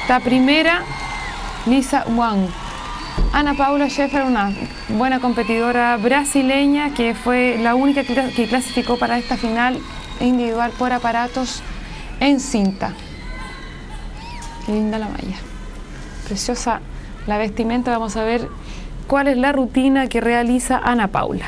Está primera Lisa Wang. Ana Paula Scheffer, una buena competidora brasileña que fue la única que clasificó para esta final individual por aparatos en cinta. Qué linda la malla. Preciosa la vestimenta. Vamos a ver cuál es la rutina que realiza Ana Paula.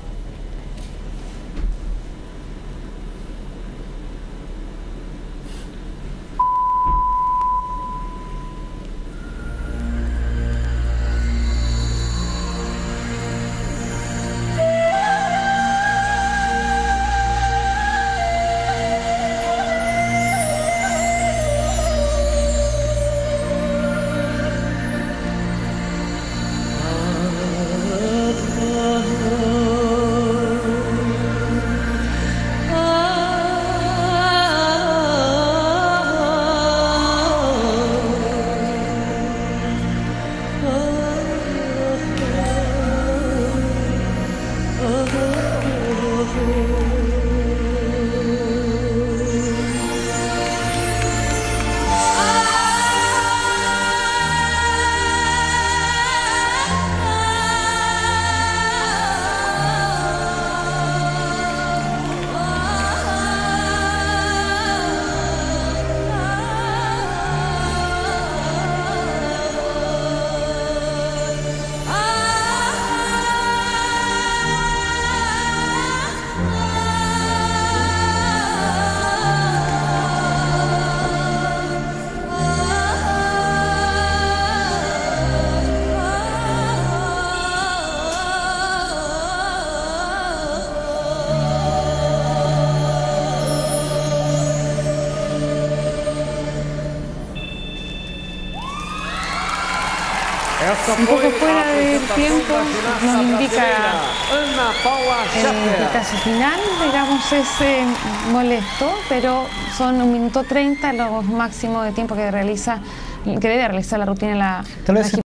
Un poco fuera del tiempo nos indica el caso final, digamos, es molesto, pero son 1 minuto 30 lo máximo de tiempo que debe realizar la rutina en la